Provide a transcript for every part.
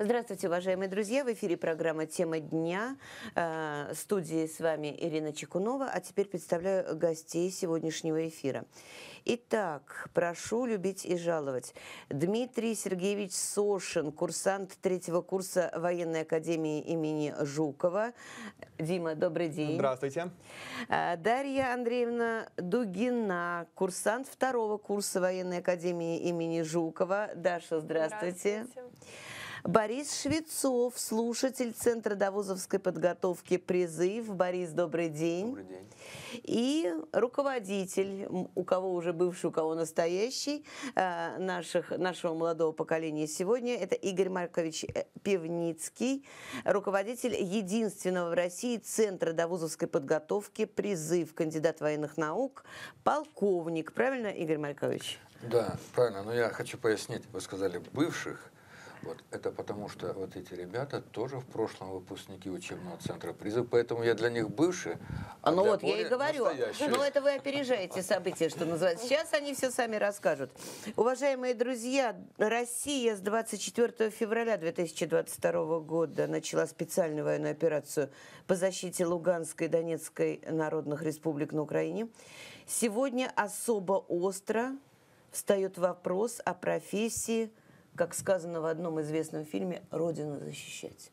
Здравствуйте, уважаемые друзья! В эфире программа «Тема дня». В студии с вами Ирина Чекунова. А теперь представляю гостей сегодняшнего эфира. Итак, прошу любить и жаловать. Дмитрий Сергеевич Сошин, курсант 3-го курса военной академии имени Жукова. Дима, добрый день. Здравствуйте. Дарья Андреевна Дугина, курсант 2-го курса военной академии имени Жукова. Даша, здравствуйте. Борис Швецов, слушатель Центра довузовской подготовки «Призыв». Борис, добрый день. Добрый день. И руководитель, у кого уже бывший, у кого настоящий, нашего молодого поколения сегодня, это Игорь Маркович Пивницкий, руководитель единственного в России Центра довузовской подготовки «Призыв», кандидат военных наук, полковник. Правильно, Игорь Маркович? Да, правильно. Но я хочу пояснить. Вы сказали «бывших». Вот. Это потому, что вот эти ребята тоже в прошлом выпускники учебного центра «Призыв», поэтому я для них бывший. Ну вот, я и говорю. Но это вы опережаете события, что называется. Сейчас они все сами расскажут. Уважаемые друзья, Россия с 24 февраля 2022 года начала специальную военную операцию по защите Луганской и Донецкой народных республик на Украине. Сегодня особо остро встает вопрос о профессии, как сказано в одном известном фильме, «Родину защищать».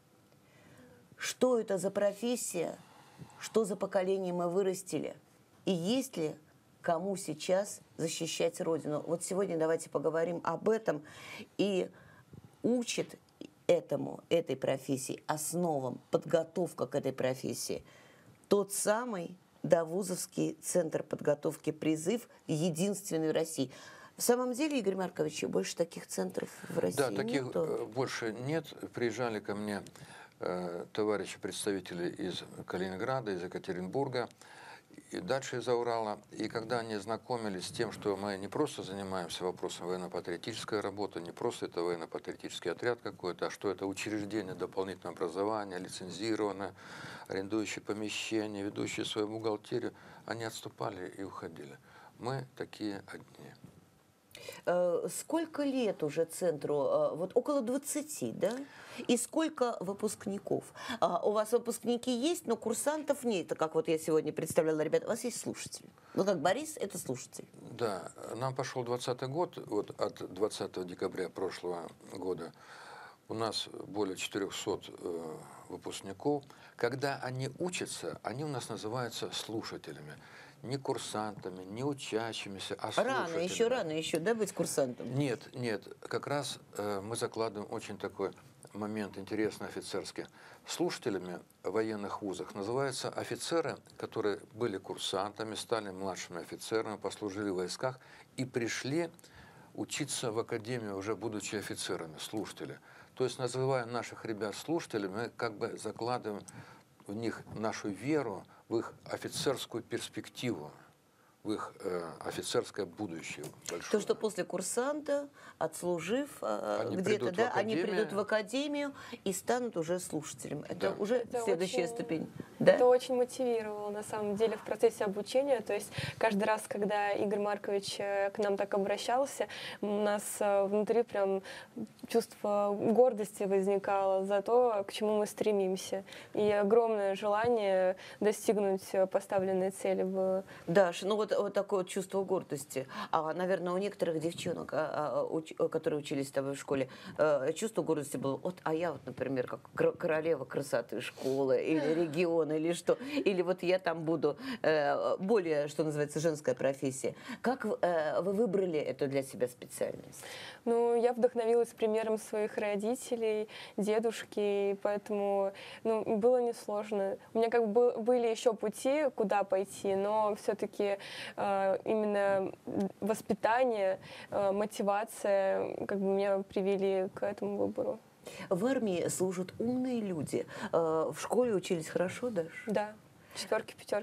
Что это за профессия? Что за поколение мы вырастили? И есть ли кому сейчас защищать Родину? Вот сегодня давайте поговорим об этом. И учит этой профессии, основам, подготовка к этой профессии тот самый довузовский центр подготовки «Призыв», единственный в России. В самом деле, Игорь Маркович, больше таких центров в России Да, таких нету? больше нет. Приезжали ко мне товарищи, представители из Калининграда, из Екатеринбурга, и дальше из-за Урала. И когда они знакомились с тем, что мы не просто занимаемся вопросом военно-патриотической работы, не просто это военно-патриотический отряд какой-то, а что это учреждение дополнительного образования, лицензированное, арендующее помещение, ведущее свою бухгалтерию, они отступали и уходили. Мы такие одни. Сколько лет уже центру? Вот около 20, да? И сколько выпускников? У вас выпускники есть, но курсантов нет. Это как вот я сегодня представляла, ребята, у вас есть слушатели. Ну, как Борис, это слушатель. Да, нам пошел 2020 год, вот от 20 декабря прошлого года у нас более 400 выпускников. Когда они учатся, они у нас называются слушателями. Не курсантами, не учащимися, а слушателями. Рано еще, да, быть курсантом? Нет, как раз мы закладываем очень такой момент интересный офицерский. Слушателями в военных вузах называются офицеры, которые были курсантами, стали младшими офицерами, послужили в войсках и пришли учиться в академию, уже будучи офицерами, слушатели. То есть, называя наших ребят слушателями, мы как бы закладываем в них нашу веру, в их офицерскую перспективу, в их офицерское будущее большое. То, что после курсанта, отслужив где-то, да, они придут в академию и станут уже слушателем. Это уже следующая ступень. Да? Это очень мотивировало, на самом деле, в процессе обучения. То есть каждый раз, когда Игорь Маркович к нам так обращался, у нас внутри прям чувство гордости возникало за то, к чему мы стремимся. И огромное желание достигнуть поставленной цели было. Даш, ну вот такое вот чувство гордости. Наверное, у некоторых девчонок, которые учились с тобой в школе, чувство гордости было, я вот, например, как королева красоты школы или региона, или что. Или вот я там буду более, что называется, женская профессия. Как вы выбрали эту для себя специальность? Ну, я вдохновилась примером своих родителей, дедушки, поэтому было несложно. У меня как бы были еще пути, куда пойти, но все-таки именно воспитание, мотивация как бы меня привели к этому выбору. В армии служат умные люди. В школе учились хорошо, Даш? Да, 4, 5.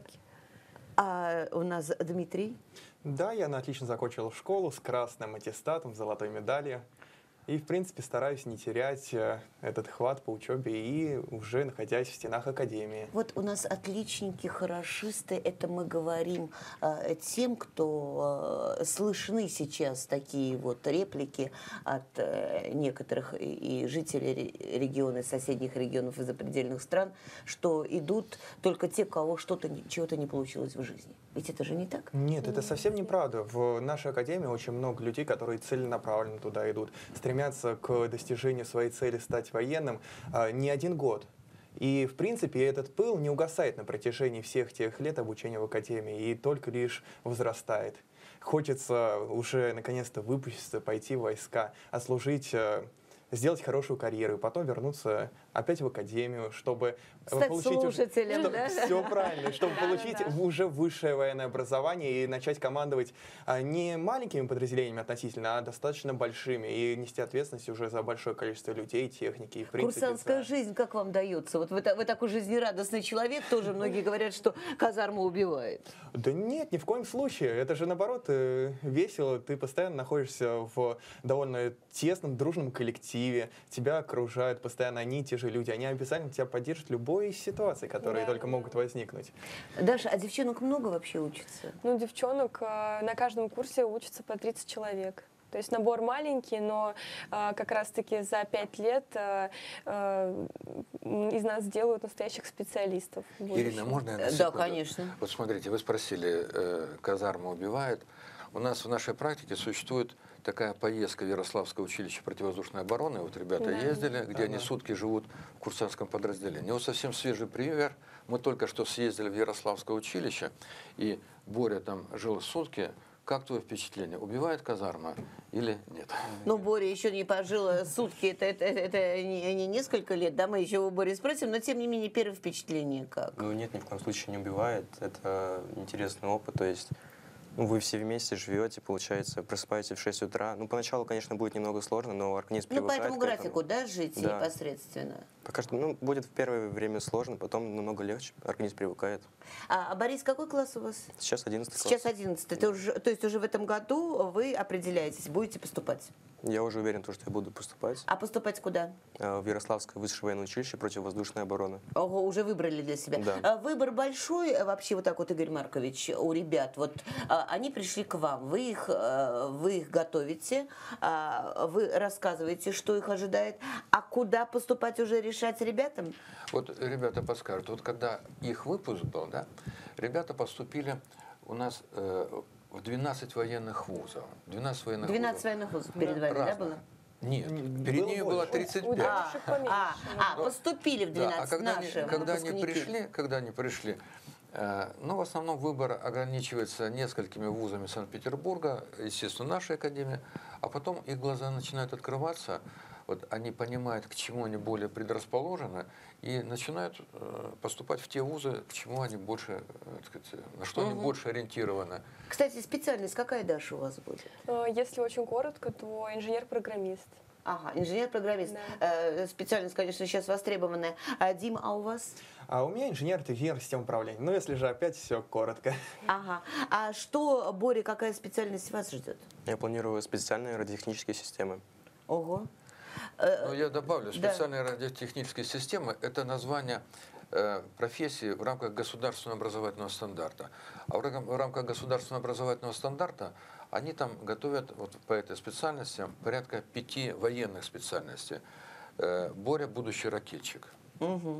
А у нас Дмитрий? Да, я отлично закончил школу с красным аттестатом, с золотой медалью. И, в принципе, стараюсь не терять этот хват по учебе и уже находясь в стенах академии. Вот у нас отличники, хорошисты, это мы говорим тем, кто слышны сейчас такие вот реплики от некоторых и жителей региона, соседних регионов и запредельных стран, что идут только те, у кого чего-то не получилось в жизни. Ведь это же не так? Нет, это совсем неправда. В нашей академии очень много людей, которые целенаправленно туда идут, стремятся к достижению своей цели стать военным не один год. И, в принципе, этот пыл не угасает на протяжении всех тех лет обучения в академии и только лишь возрастает. Хочется уже наконец-то выпуститься, пойти в войска, отслужить, сделать хорошую карьеру, и потом вернуться опять в академию, чтобы стать получить слушателем, да? Все правильно, чтобы получить уже высшее военное образование и начать командовать не маленькими подразделениями относительно, а достаточно большими, и нести ответственность уже за большое количество людей, техники. И, в принципе, Курсантская жизнь как вам дается? Вот вы такой жизнерадостный человек, тоже многие говорят, что казарма убивает. Да нет, ни в коем случае. Это же, наоборот, весело. Ты постоянно находишься в довольно тесном, дружном коллективе. Тебя окружают постоянно одни и те же люди. Они обязательно тебя поддержат в любой ситуации, которые только могут возникнуть. Даша, а девчонок много вообще учатся? Ну, девчонок на каждом курсе учатся по 30 человек. То есть набор маленький, но как раз-таки за 5 лет из нас делают настоящих специалистов. Ирина, можно я на секунду? Да, конечно. Вот смотрите, вы спросили, казарма убивает. У нас в нашей практике существует такая поездка в Ярославское училище противовоздушной обороны. Вот ребята ездили, где они сутки живут в курсантском подразделении. Вот совсем свежий пример. Мы только что съездили в Ярославское училище, и Боря там жил сутки. Как твое впечатление? Убивает казарма или нет? Ну, Боря еще не пожила сутки, это не несколько лет, да, мы еще у Бори спросим, но тем не менее первое впечатление как? Ну нет, ни в коем случае не убивает. Это интересный опыт, то есть вы все вместе живете, получается, просыпаетесь в 6 утра. Ну, поначалу, конечно, будет немного сложно, но организм привыкает по этому к этому. графику, да, жить непосредственно? Пока что, будет в первое время сложно, потом намного легче, организм привыкает. А Борис, какой класс у вас? Сейчас 11 класс. Сейчас 11. То есть уже в этом году вы определяетесь, будете поступать? Я уже уверен, что я буду поступать. А поступать куда? В Ярославское высшее военное училище противовоздушной обороны. Ого, уже выбрали для себя. Да. Выбор большой вообще вот так вот, Игорь Маркович, у ребят. Вот они пришли к вам, вы их готовите, вы рассказываете, что их ожидает, а куда поступать уже решать ребятам? Вот ребята подскажут, вот когда их выпуск был, да, ребята поступили у нас в 12 военных вузов. 12 военных вузов перед вами, да, было? Нет, перед ними было 35. Поступили в 12 наши выпускники. Когда они пришли, ну, в основном выбор ограничивается несколькими вузами Санкт-Петербурга, естественно, нашей академии, а потом их глаза начинают открываться, вот они понимают, к чему они более предрасположены, и начинают поступать в те вузы, к чему они больше, так сказать, на что они больше ориентированы. Кстати, специальность какая, Даша, у вас будет? Если очень коротко, то инженер-программист. Ага, инженер-программист. Да. Специальность, конечно, сейчас востребованная. Дим, а у вас? А у меня инженер систем управления. Ну, если же опять все коротко. Ага. А что, Боря, какая специальность вас ждет? Я планирую специальные радиотехнические системы. Ого. Ну, я добавлю, специальные радиотехнические системы – это название профессии в рамках государственного образовательного стандарта. А в рамках государственного образовательного стандарта они там готовят вот по этой специальности порядка 5 военных специальностей. Боря – будущий ракетчик. Угу.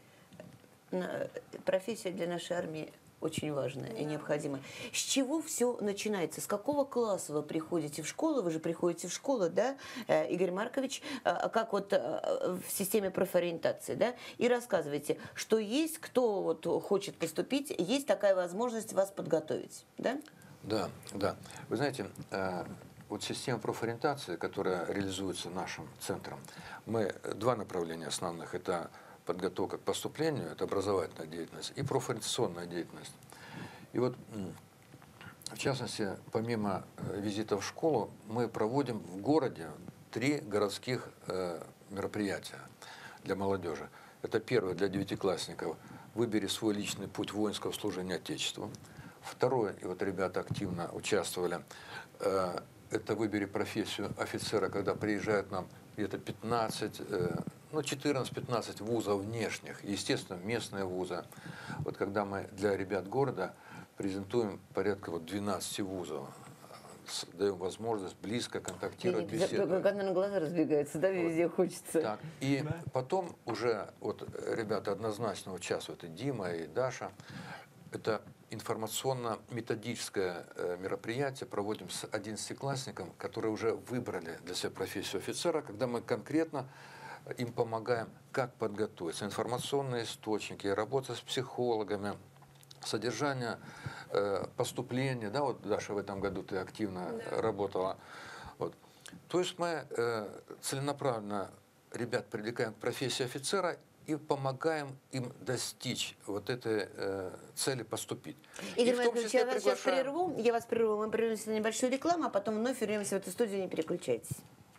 Профессия для нашей армии очень важная и необходимая. С чего все начинается? С какого класса вы приходите в школу? Вы же приходите в школу, да, Игорь Маркович, как вот в системе профориентации, да, и рассказывайте, что есть, кто вот хочет поступить, есть такая возможность вас подготовить, да? Да, да. Вы знаете, вот система профориентации, которая реализуется нашим центром, мы 2 направления основных. Это подготовка к поступлению, это образовательная деятельность, и профориентационная деятельность. И вот, в частности, помимо визита в школу, мы проводим в городе 3 городских мероприятия для молодежи. Это первое для 9-классников – «Выбери свой личный путь воинского служения Отечеству». Второе, и вот ребята активно участвовали, это «Выбери профессию офицера», когда приезжают нам где-то 15, ну 14-15 вузов внешних, естественно, местные вузы. Вот когда мы для ребят города презентуем порядка вот 12 вузов, даем возможность близко контактировать, беседовать. Когда на глаза разбегаются, да, везде хочется. Так, и потом уже вот ребята однозначно участвуют, и Дима, и Даша. Это информационно-методическое мероприятие проводим с 11-классниками, которые уже выбрали для себя профессию офицера, когда мы конкретно им помогаем, как подготовиться, информационные источники, работа с психологами, содержание поступления. Да, вот, Даша, в этом году ты активно работала. Вот. То есть мы целенаправленно ребят привлекаем к профессии офицера и помогаем им достичь вот этой цели поступить. Игорь Владимирович, я вас сейчас прерву, мы прервемся на небольшую рекламу, а потом вновь вернемся в эту студию, не переключайтесь.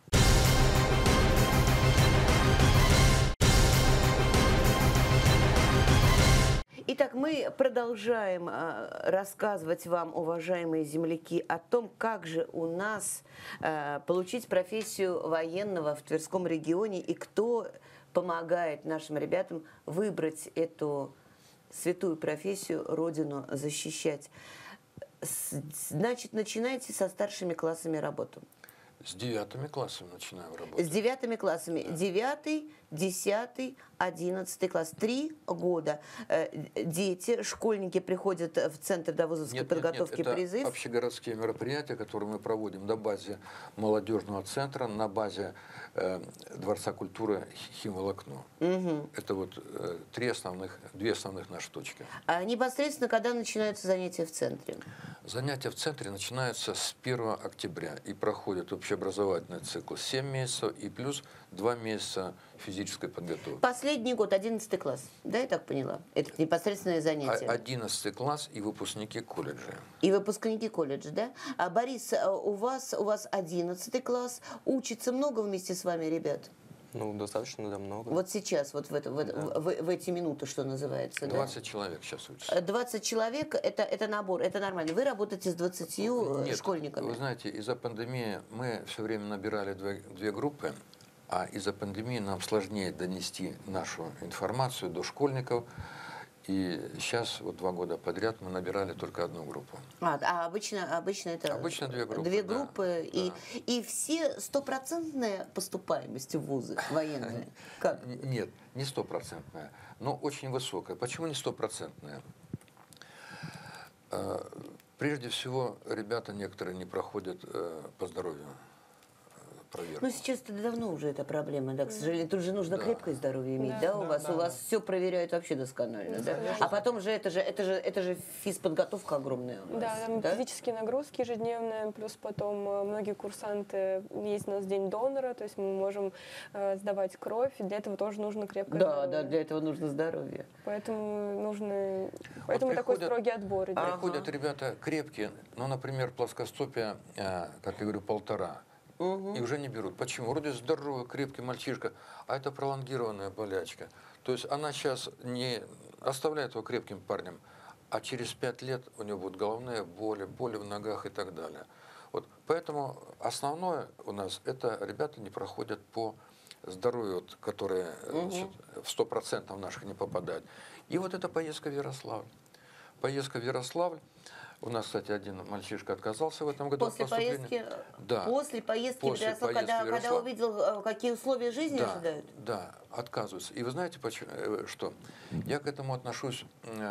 Итак, мы продолжаем рассказывать вам, уважаемые земляки, о том, как же у нас получить профессию военного в Тверском регионе и кто помогает нашим ребятам выбрать эту святую профессию, Родину защищать. Значит, начинайте со старшими классами работу. С 9 классами начинаем работать. С 9 классами. Да. 9, 10, 11 класс. 3 года. Дети, школьники приходят в Центр довузовской подготовки это «Призыв». Общегородские мероприятия, которые мы проводим на базе молодежного центра, на базе Дворца культуры «Химволокно». Угу. Это вот две основных наши точки. А непосредственно, когда начинаются занятия в центре? Занятия в центре начинаются с 1 октября и проходят общеобразовательный цикл 7 месяцев и плюс 2 месяца физической подготовки. Последний год, 11 класс, да, я так поняла? Это непосредственное занятие. 11 класс и выпускники колледжа. И выпускники колледжа, да? А, Борис, у вас 11 класс, учится много вместе с вами ребят? Ну, достаточно, да, много. Вот сейчас, вот в эти минуты, что называется. 20 человек сейчас учатся. 20 человек, это набор, это нормально. Вы работаете с 20 Нет, школьниками? Вы знаете, из-за пандемии мы все время набирали две группы, а из-за пандемии нам сложнее донести нашу информацию до школьников. И сейчас, вот 2 года подряд, мы набирали только одну группу. А обычно это... Обычно 2 группы. Две группы, да. и все 100% поступаемость в вузы военные? Как? Нет, не 100%, но очень высокая. Почему не 100%? Прежде всего, ребята некоторые не проходят по здоровью проверку. Ну, сейчас это давно уже эта проблема, да, к сожалению. Тут же нужно крепкое здоровье иметь, да, у вас? У вас все проверяют вообще досконально, да? А потом же это же физподготовка огромная у нас. Да, там физические нагрузки ежедневные, плюс потом многие курсанты, есть у нас день донора, то есть мы можем сдавать кровь, и для этого тоже нужно крепкое здоровье. Да, для этого нужно здоровье. Поэтому Вот такой строгий отбор идет. Приходят ребята крепкие, ну, например, плоскостопие, как я говорю, 1,5. И уже не берут. Почему? Вроде здоровый, крепкий мальчишка, а это пролонгированная болячка. То есть она сейчас не оставляет его крепким парнем, а через 5 лет у него будут головные боли, боли в ногах и так далее. Вот. Поэтому основное у нас это ребята не проходят по здоровью, вот, которые значит, в 100% наших не попадают. И вот эта поездка в Ярославль. Поездка в Ярославль. У нас, кстати, один мальчишка отказался в этом году После от поступления. поездки, да. после поездки в Ярославль, когда увидел, какие условия жизни ожидают? Да, отказываются. И вы знаете, что? Я к этому отношусь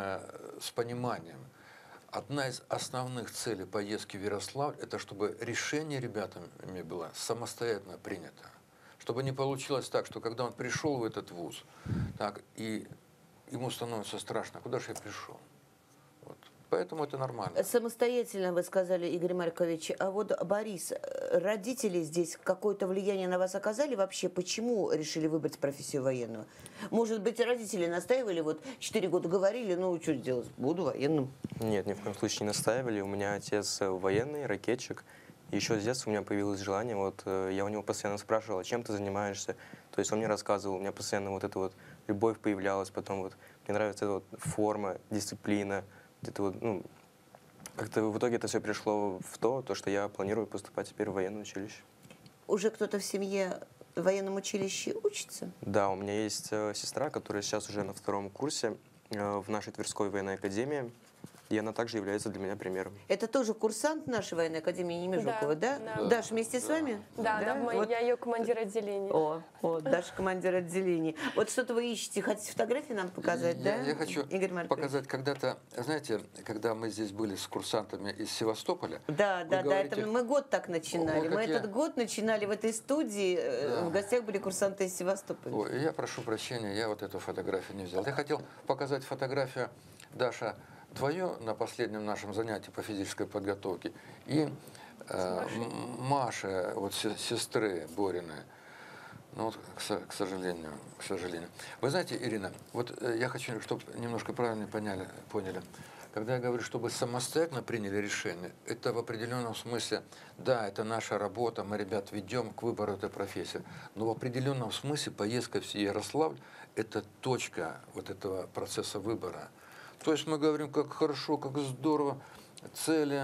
с пониманием. Одна из основных целей поездки в Ярославль – это чтобы решение ребятами было самостоятельно принято. Чтобы не получилось так, что когда он пришел в этот вуз, так, и ему становится страшно, куда же я пришел? Вот. Поэтому это нормально. Самостоятельно, вы сказали, Игорь Маркович. А вот, Борис, родители здесь какое-то влияние на вас оказали вообще? Почему решили выбрать профессию военного? Может быть, родители настаивали, вот 4 года говорили, ну, что делать, буду военным? Нет, ни в коем случае не настаивали. У меня отец военный, ракетчик. Еще с детства у меня появилось желание, вот я у него постоянно спрашивал, чем ты занимаешься? То есть он мне рассказывал, у меня постоянно вот эта вот любовь появлялась, потом вот мне нравится эта вот форма, дисциплина, это вот, ну, как-то в итоге это все пришло в то, что я планирую поступать теперь в военное училище. Уже кто-то в семье в военном училище учится? Да, у меня есть сестра, которая сейчас уже на 2-м курсе в нашей Тверской военной академии, и она также является для меня примером. Это тоже курсант нашей военной академии имени Жукова, да? Да. Даш, вместе с вами? Да, Вот. я ее командир отделения. О, Даша командир отделения. Вот что-то вы ищете, хотите фотографии нам показать, да? Я хочу Игорь Маркович? показать когда-то, знаете, когда мы здесь были с курсантами из Севастополя. Да, вы да, говорите, это мы год так начинали. О, Мы какие- этот год начинали в этой студии, в гостях были курсанты из Севастополя. Ой, я прошу прощения, я вот эту фотографию не взял. Я хотел показать фотографию, Даша, твою на последнем нашем занятии по физической подготовке и Маши, вот сестры Бориной. Ну вот, к сожалению. Вы знаете, Ирина, вот я хочу, чтобы немножко правильно поняли. Когда я говорю, чтобы самостоятельно приняли решение, это в определенном смысле, да, это наша работа, мы ребят ведем к выбору этой профессии, но в определенном смысле поездка в Ярославль – это точка вот этого процесса выбора. То есть мы говорим, как хорошо, как здорово, цели,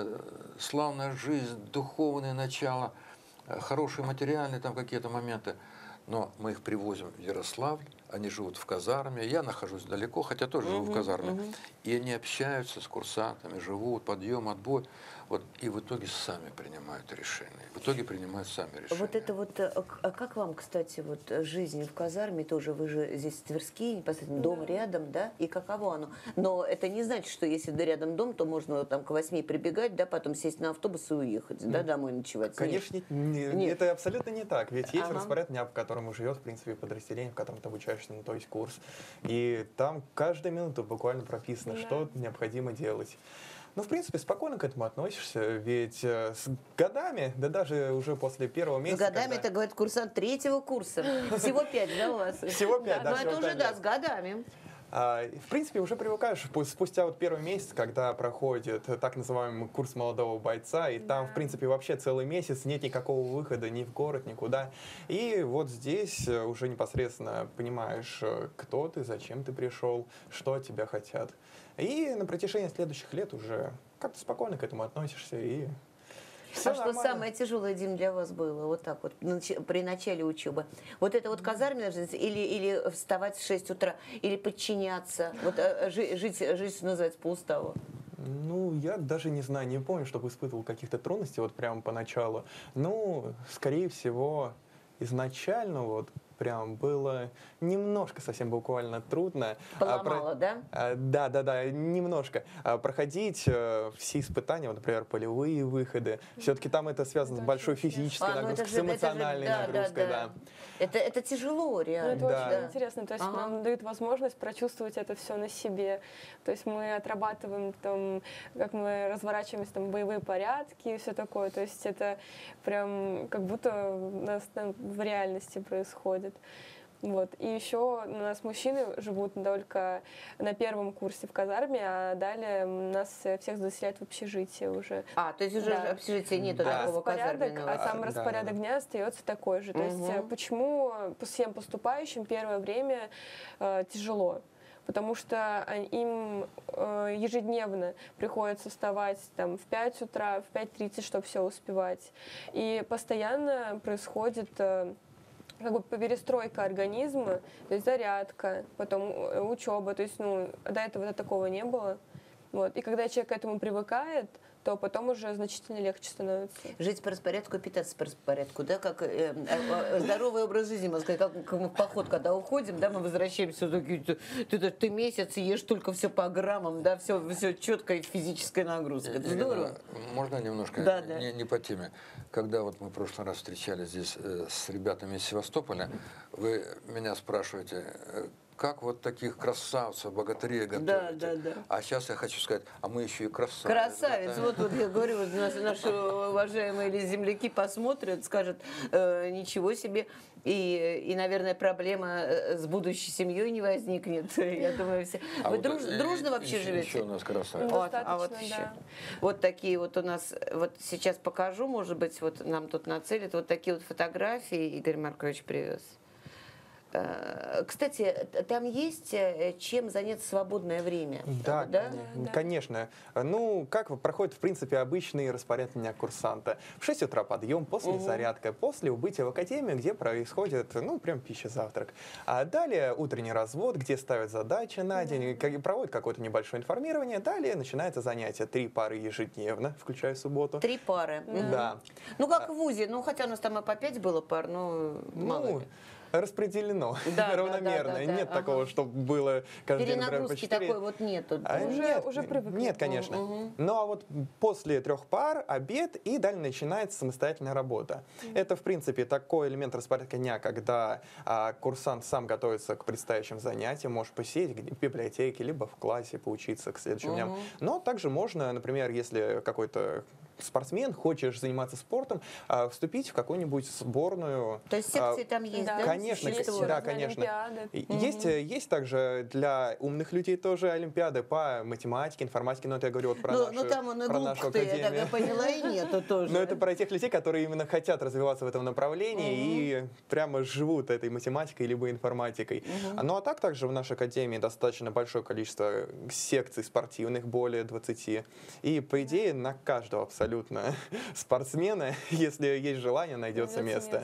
славная жизнь, духовное начало, хорошие материальные там какие-то моменты. Но мы их привозим в Ярославль, они живут в казарме, я нахожусь далеко, хотя тоже живу в казарме. И они общаются с курсантами, живут, подъем, отбой. Вот, и в итоге сами принимают решения. Вот это вот, а как вам, кстати, вот жизнь в казарме тоже, вы же здесь Тверские, непосредственно дом рядом, да, и каково оно? Но это не значит, что если рядом дом, то можно там к 8 прибегать, да, потом сесть на автобус и уехать, да, домой ночевать. Конечно, Нет. это абсолютно не так. Ведь есть Ага. распоряд дня, по которому живет, в принципе, подразделение, в котором ты обучаешься, ну, то есть курс. И там каждую минуту буквально прописано, что необходимо делать. Ну, в принципе, спокойно к этому относишься, ведь с годами, да даже уже после первого С месяца... годами, это говорит курсант 3-го курса. Всего 5, да, у вас? Всего 5, да, Но всего это уже, 5 да, лет. с годами. В принципе, уже привыкаешь спустя вот первый месяц, когда проходит так называемый курс молодого бойца, и там, в принципе, вообще целый месяц нет никакого выхода ни в город, никуда. И вот здесь уже непосредственно понимаешь, кто ты, зачем ты пришел, что от тебя хотят. И на протяжении следующих лет уже как-то спокойно к этому относишься, и всё А что нормально. самое тяжелое, Дим, для вас было вот так вот при начале учебы? Вот это вот казарменная жизнь или вставать в 6 утра, или подчиняться, вот жить, что называется, по уставу? Ну, я даже не знаю, не помню, чтобы испытывал каких-то трудностей вот прямо поначалу. Ну, скорее всего, изначально вот прям было немножко совсем буквально трудно. Поломало, да? Да, немножко. Проходить все испытания, вот, например, полевые выходы. Все-таки там это связано с большой физической ну нагрузкой, это с же- эмоциональной да, нагрузкой, да. да. Это тяжело, Ну, реально. это Да. очень интересно, то есть Ага. нам дают возможность прочувствовать это все на себе. То есть мы отрабатываем там, как мы разворачиваемся, там, боевые порядки и все такое. То есть это прям как будто у нас там в реальности происходит. Вот. И еще у нас мужчины живут только на первом курсе в казарме, а далее нас всех заселяют в общежитие уже. То есть уже Да. общежития нету Да. такого Распорядок, казарменного. а сам Да, распорядок да. дня остается такой же. То есть Мгм. почему всем поступающим первое время тяжело? Потому что им ежедневно приходится вставать там, в 5 утра, в 5:30, чтобы все успевать. И постоянно происходит как бы перестройка организма, то есть зарядка, потом учеба. То есть до этого такого не было. Вот. И когда человек к этому привыкает, то потом уже значительно легче становится. Жить по распорядку, питаться по распорядку, да, как здоровый образ жизни, можно сказать, как мы в поход, когда уходим, да, мы возвращаемся, такие, ты месяц ешь только все по граммам, да, все четкая физическая нагрузка. Это здорово. Можно немножко Да. не по теме? Когда вот мы в прошлый раз встречались здесь с ребятами из Севастополя, вы меня спрашиваете, как вот таких красавцев, богатырей готовите? Да. А сейчас я хочу сказать, а мы еще и красавец. Красавец, вот я говорю, вот наши уважаемые земляки посмотрят, скажут, ничего себе, и, наверное, проблема с будущей семьей не возникнет. Я думаю, все. Вы вот дружно вообще еще живете? у нас красавец. Вот, Достаточно, еще. да. Вот такие вот у нас, вот сейчас покажу, может быть, вот нам тут нацелят, вот такие вот фотографии Игорь Маркович привез. Кстати, там есть чем заняться в свободное время? Да, Да? конечно. Ну, как проходит, в принципе, обычный распорядок дня курсанта. В 6 утра подъем, после зарядка, после убытия в академию, где происходит, ну, прям пища-завтрак. А далее утренний развод, где ставят задачи на день, проводят какое-то небольшое информирование. Далее начинается занятие. 3 пары ежедневно, включая субботу. 3 пары. Да. Ну, как в ВУЗе. Ну, хотя у нас там и по 5 было пар, но мало Ну, ли. распределено Да, равномерно. да, Нет ага. такого, чтобы было каждый день, например, по Перенагрузки 4. такой вот нету. Уже привыкли. Нет, конечно. Ну а вот после 3 пар обед, и далее начинается самостоятельная работа. Это, в принципе, такой элемент распорядка дня, когда курсант сам готовится к предстоящим занятиям, может посидеть в библиотеке, либо в классе поучиться к следующим дням. Но также можно, например, если какой-то спортсмен, хочешь заниматься спортом, вступить в какую-нибудь сборную. То есть секции там есть, да? Конечно, Есть да, разные конечно. олимпиады. Есть также для умных людей тоже олимпиады по математике, информатике, но это я говорю вот про Ну, там он и про нашу глупых-то, я так академию. поняла, и нету тоже. Но это про тех людей, которые именно хотят развиваться в этом направлении и прямо живут этой математикой либо информатикой. Ну а так также в нашей академии достаточно большое количество секций спортивных, более 20. И по идее на каждого абсолютно спортсмена, если есть желание, найдется место.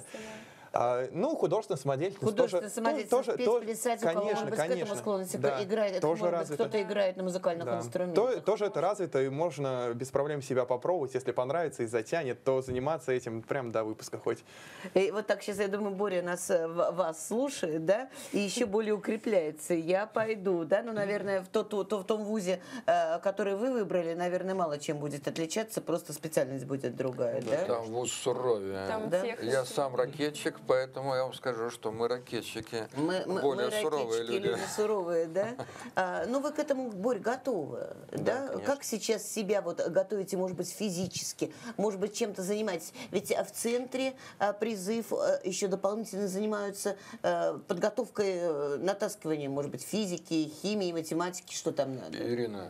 Ну, художественная самодеятельность Художественная самодеятельность, спецплясать, у кого конечно, может быть к конечно. этому склонность, Да, играет, тоже может быть, развито. кто-то играет на музыкальных Да. инструментах. Тоже это развито, и можно без проблем себя попробовать. Если понравится и затянет, то заниматься этим прям до выпуска хоть. И вот так сейчас, я думаю, Боря вас слушает, да, и еще более укрепляется. Я пойду, да, ну, наверное, в том вузе, который вы выбрали, наверное, мало чем будет отличаться, просто специальность будет другая, да? Там вуз суровее. Там Да? техники. Я сам ракетчик, поэтому я вам скажу, что мы ракетчики, более мы суровые ракетчики, люди. суровые, да? Ну, вы к этому, Борь, готовы, да? конечно. Как сейчас себя вот готовите, может быть, физически, может быть, чем-то занимаетесь? Ведь в центре призыв еще дополнительно занимаются подготовкой, натаскиванием, может быть, физики, химии, математики, что там надо? Ирина,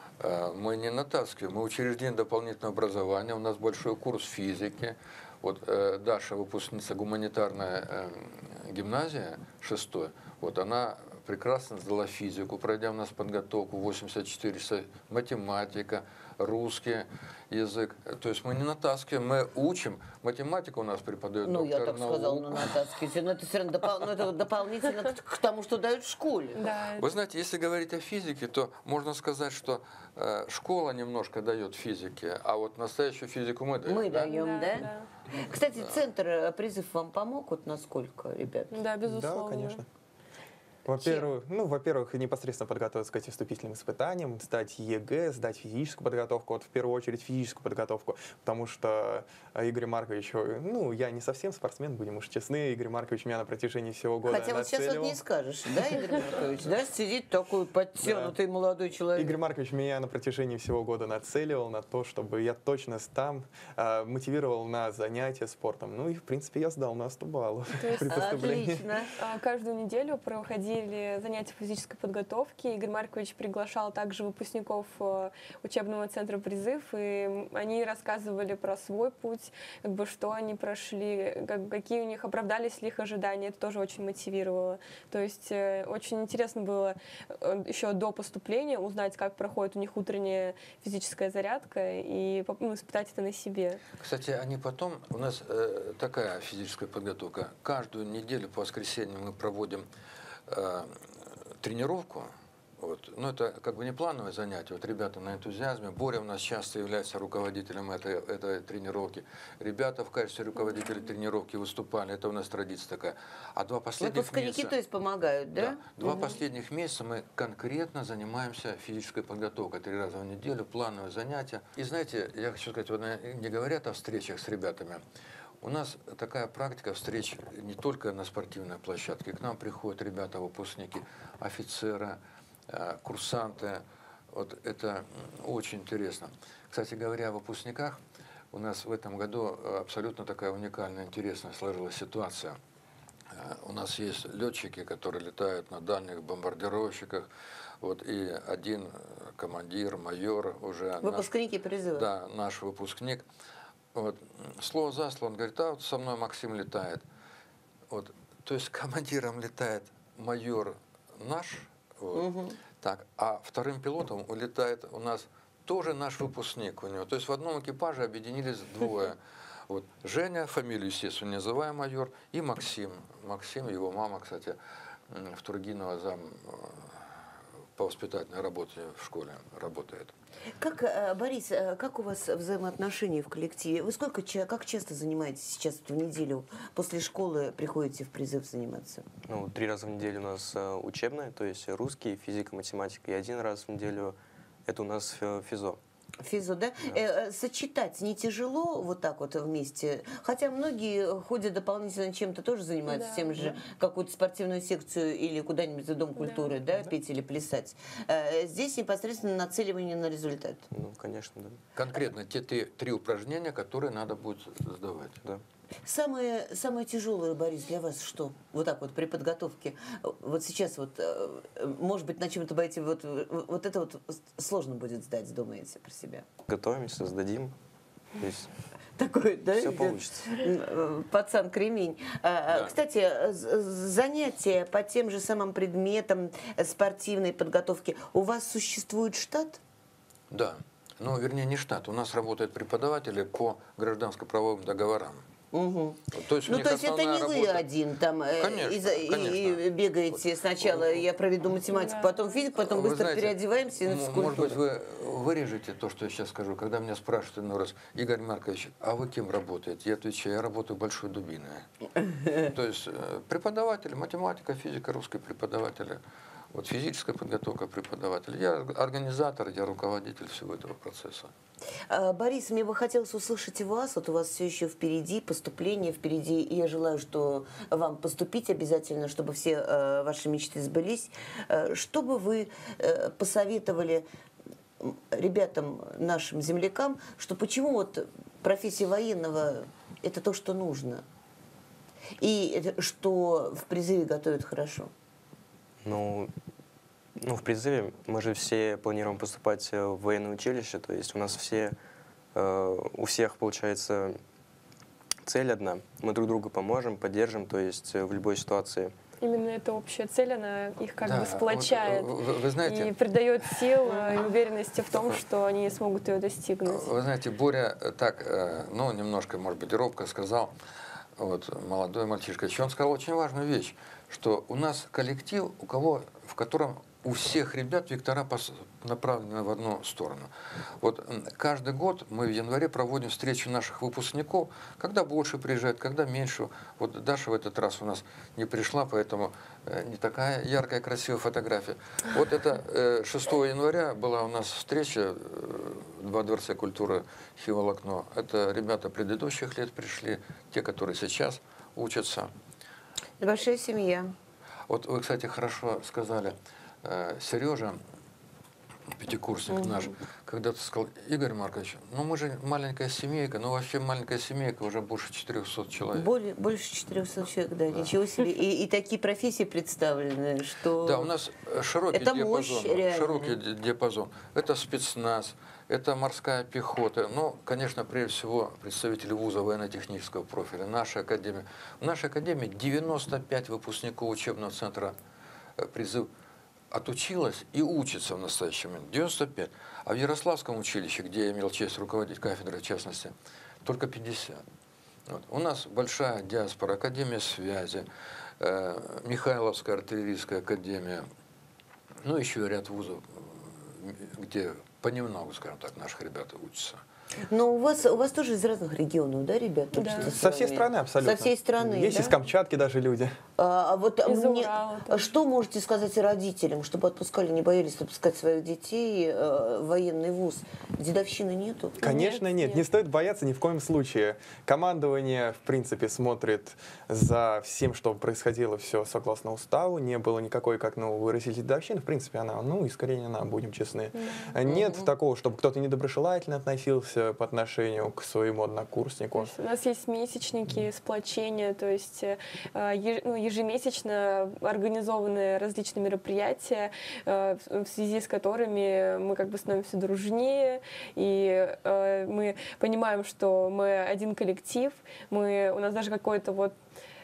мы не натаскиваем, мы учреждение дополнительного образования, у нас большой курс физики. Вот Даша, выпускница гуманитарная гимназия, 6-й, вот она прекрасно сдала физику, пройдя у нас подготовку 84 часа, математика, русский язык. То есть мы не натаскиваем, мы учим. Математику у нас преподает Ну, я доктор так сказала, наук. ну, натаскивайте. Но это все равно это дополнительно к тому, что дают в школе. Да, Вы знаете, если говорить о физике, то можно сказать, что школа немножко дает физике, а вот настоящую физику мы даем. Мы да? даем, да? Кстати, центр призыв вам помог, вот насколько, ребят? Да, безусловно. Да, конечно. Во-первых, непосредственно подготовиться к этим вступительным испытаниям, сдать ЕГЭ, сдать физическую подготовку, вот в первую очередь физическую подготовку, потому что Игорь Маркович, ну, я не совсем спортсмен, будем уж честны, Игорь Маркович меня на протяжении всего года Хотя вот сейчас вот нацеливал. не скажешь, да, Игорь Маркович, да, сидит такой подтянутый молодой человек. Игорь Маркович меня на протяжении всего года нацеливал на то, чтобы я точно там мотивировал на занятия спортом. Ну и, в принципе, я сдал на 100 баллов при поступлении. Отлично. Каждую неделю проходили занятия физической подготовки. Игорь Маркович приглашал также выпускников учебного центра «Призыв», и они рассказывали про свой путь, как бы, что они прошли, какие у них, оправдались ли их ожидания. Это тоже очень мотивировало. То есть очень интересно было еще до поступления узнать, как проходит у них утренняя физическая зарядка, и испытать это на себе. Кстати, они потом, у нас такая физическая подготовка, каждую неделю по воскресеньям мы проводим тренировку. Вот. Но это как бы не плановое занятие. Вот ребята на энтузиазме. Боря у нас часто является руководителем этой тренировки. Ребята в качестве руководителей тренировки выступали. Это у нас традиция такая. А 2 последних Выпускники, месяца... то есть, помогают, да? 2 последних месяца мы конкретно занимаемся физической подготовкой. 3 раза в неделю, плановые занятия. И знаете, я хочу сказать, вот не говорят о встречах с ребятами. У нас такая практика встреч не только на спортивной площадке. К нам приходят ребята, выпускники, офицеры, курсанты. Вот это очень интересно. Кстати говоря, о выпускниках, у нас в этом году абсолютно такая уникальная, интересная сложилась ситуация. У нас есть летчики, которые летают на дальних бомбардировщиках. Вот, и один командир, майор уже... Выпускники призыва. Да, наш выпускник. Вот, слово за слово, он говорит, а вот со мной Максим летает. Вот То есть командиром летает майор наш, вот, так, а вторым пилотом улетает у нас тоже наш выпускник у него. То есть в одном экипаже объединились двое. Вот. Женя, фамилию, естественно, не называем, майор, и Максим. Максим, его мама, кстати, в Тургенево зам по воспитательной работе в школе работает. Как, Борис, как у вас взаимоотношения в коллективе? Вы как часто занимаетесь сейчас в неделю? После школы приходите в призыв заниматься? Ну, 3 раза в неделю у нас учебная, то есть русский, физика, математика. И 1 раз в неделю это у нас физо. Физо, да? Сочетать не тяжело вот так вот вместе? Хотя многие ходят дополнительно чем-то тоже занимаются, Да. тем же какую-то спортивную секцию или куда-нибудь за Дом культуры, да, петь или плясать. Здесь непосредственно нацеливание на результат. Ну, конечно, да. Конкретно те 3 упражнения, которые надо будет сдавать. Да. Самое тяжелое, Борис, для вас что? Вот так вот при подготовке. Вот сейчас вот, может быть, на чем-то боитесь, вот это вот сложно будет сдать, думаете про себя? Готовимся, сдадим. То есть Такой, да? все идет? получится. Пацан кремень. Кстати, занятия по тем же самым предметам спортивной подготовки. У вас существует штат? Да. Ну, вернее, не штат. У нас работают преподаватели по гражданско-правовым договорам. Угу. То есть, у Ну, них то есть это основная не вы работа- один там Конечно, и конечно. бегаете сначала, я проведу математику, потом физику, потом Вы быстро знаете, переодеваемся и на может физкультуру. быть, вы вырежете то, что я сейчас скажу. Когда меня спрашивают иной раз: Игорь Маркович, а вы кем работаете? Я отвечаю: я работаю большой дубиной. То есть преподаватели, математика, физика, русский преподаватели. Вот физическая подготовка преподавателя. Я организатор, я руководитель всего этого процесса. Борис, мне бы хотелось услышать вас. Вот у вас все еще впереди, поступление впереди. И я желаю, что вам поступить обязательно, чтобы все ваши мечты сбылись. Что бы вы посоветовали ребятам, нашим землякам, что почему вот профессия военного – это то, что нужно? И что в призыве готовят хорошо? Ну, в призыве мы же все планируем поступать в военное училище, то есть у нас у всех получается цель одна. Мы друг другу поможем, поддержим, то есть в любой ситуации. Именно эта общая цель, она их как Да, бы сплочает вот, вы знаете, и придает сил и уверенности в том, что они смогут ее достигнуть. Вы знаете, Боря так, ну, немножко, может быть, робко сказал, вот, молодой мальчишка, еще он сказал очень важную вещь, что у нас коллектив, в котором у всех ребят вектора направлены в одну сторону. Вот каждый год мы в январе проводим встречу наших выпускников, когда больше приезжает, когда меньше. Вот Даша в этот раз у нас не пришла, поэтому не такая яркая, красивая фотография. Вот это 6 января была у нас встреча во Дворце культуры Хиволокно. Это ребята предыдущих лет пришли, те, которые сейчас учатся. Большая семья. Вот вы, кстати, хорошо сказали, Сережа, пятикурсник наш, когда-то сказал: Игорь Маркович, ну мы же маленькая семейка, ну вообще маленькая семейка, уже больше 400 человек. Больше 400 человек, да, ничего себе. И такие профессии представлены, что... Да, у нас широкий это диапазон. мощь, реально. Широкий диапазон. Это спецназ, это морская пехота. Ну, конечно, прежде всего представители вуза военно-технического профиля, наша академия. В нашей академии 95 выпускников учебного центра «Призыв» отучилась и учится в настоящий момент. 95. А в Ярославском училище, где я имел честь руководить кафедрой, в частности, только 50. Вот. У нас большая диаспора, Академия связи, Михайловская артиллерийская академия, ну, еще и ряд вузов, где понемногу, скажем так, наших ребят учатся. Но у вас тоже из разных регионов, да, ребят? Да. учатся с Со всей вами? страны абсолютно. Со всей страны, Есть да? из Камчатки даже люди. Вот Из мне, Урала тоже. что можете сказать родителям, чтобы отпускали, не боялись отпускать своих детей в военный вуз? Дедовщины нету? Конечно, нет. Не стоит бояться ни в коем случае. Командование, в принципе, смотрит за всем, что происходило, все согласно уставу. Не было никакой, как выразили, дедовщины. В принципе, она, искоренена, будем честны. Нет такого, чтобы кто-то недоброжелательно относился по отношению к своему однокурснику. У нас есть месячники сплочения, то есть ежемесячно организованы различные мероприятия, в связи с которыми мы как бы становимся дружнее, и мы понимаем, что мы один коллектив, у нас даже какой-то вот